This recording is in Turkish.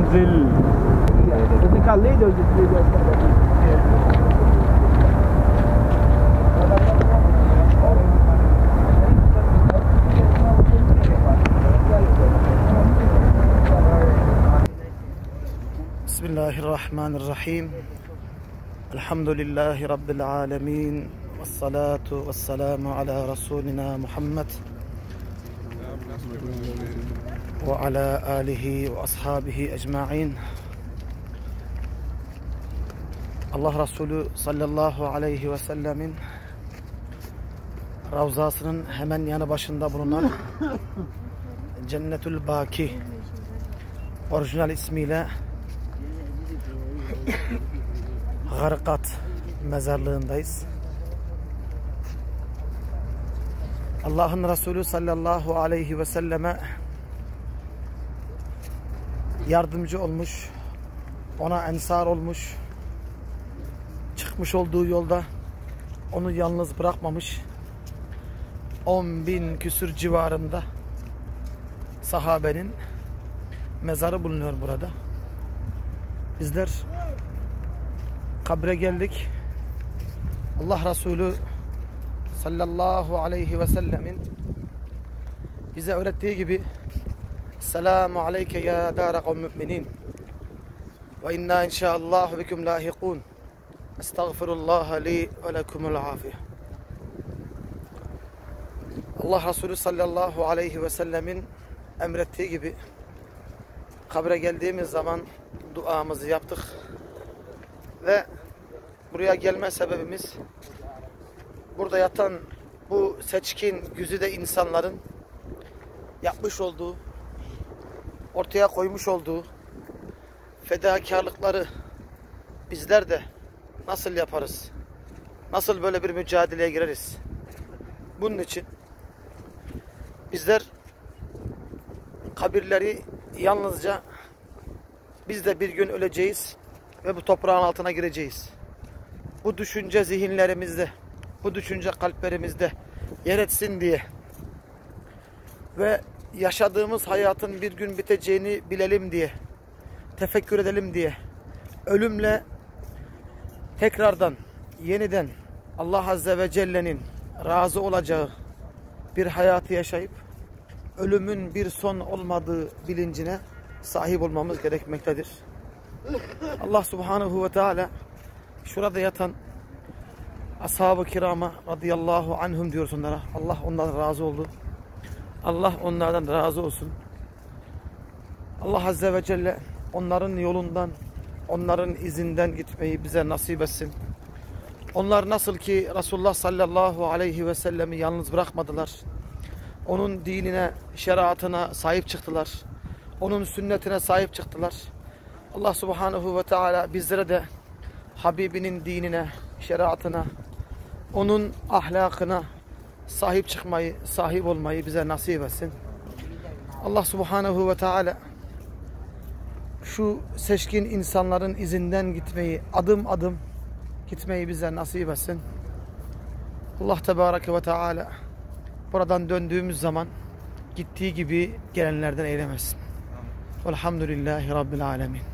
Brazil. Bismillahirrahmanirrahim. Elhamdülillahi Rabbil alemin. Vessalatu vesselamu ala Resulina Muhammed ve ala alihi ve ashabihi ecma'in. Allah Resulü sallallahu aleyhi ve sellemin Ravzasının hemen yanı başında bulunan Cennetül Baki, orijinal ismiyle Garkat mezarlığındayız. Allah'ın Resulü sallallahu aleyhi ve selleme yardımcı olmuş, ona ensar olmuş, çıkmış olduğu yolda onu yalnız bırakmamış, 10.000 küsür civarında sahabenin mezarı bulunuyor burada. Bizler kabre geldik. Allah Resulü sallallahu aleyhi ve sellemin bize öğrettiği gibi Selamu aleyke ya dâre kavm müminin ve inna inşaallah bikum lahikun estağfirullah li ve lekumul afiye. Allah Resulü sallallahu aleyhi ve sellemin emrettiği gibi kabre geldiğimiz zaman duamızı yaptık ve buraya gelme sebebimiz burada yatan bu seçkin güzide insanların yapmış olduğu, ortaya koymuş olduğu fedakarlıkları bizler de nasıl yaparız? Nasıl böyle bir mücadeleye gireriz? Bunun için bizler kabirleri yalnızca biz de bir gün öleceğiz ve bu toprağın altına gireceğiz. Bu düşünce zihinlerimizde, bu düşünce kalplerimizde yer etsin diye ve yaşadığımız hayatın bir gün biteceğini bilelim diye, tefekkür edelim diye, ölümle tekrardan, yeniden Allah Azze ve Celle'nin razı olacağı bir hayatı yaşayıp ölümün bir son olmadığı bilincine sahip olmamız gerekmektedir. Allah Subhanahu ve Teala şurada yatan ashab-ı kirama radıyallahu anhum diyoruz onlara. Allah onlardan razı oldu. Allah onlardan razı olsun. Allah Azze ve Celle onların yolundan, onların izinden gitmeyi bize nasip etsin. Onlar nasıl ki Resulullah sallallahu aleyhi ve sellemi yalnız bırakmadılar. Onun dinine, şeriatına sahip çıktılar. Onun sünnetine sahip çıktılar. Allah Subhanahu ve Teala bizlere de Habibinin dinine, şeriatına, onun ahlakına sahip çıkmayı, sahip olmayı bize nasip etsin. Allah Subhanahu ve Teala şu seçkin insanların izinden gitmeyi, adım adım gitmeyi bize nasip etsin. Allah Tebareke ve Teala buradan döndüğümüz zaman gittiği gibi gelenlerden eylemesin. Velhamdülillahi Rabbil Alemin.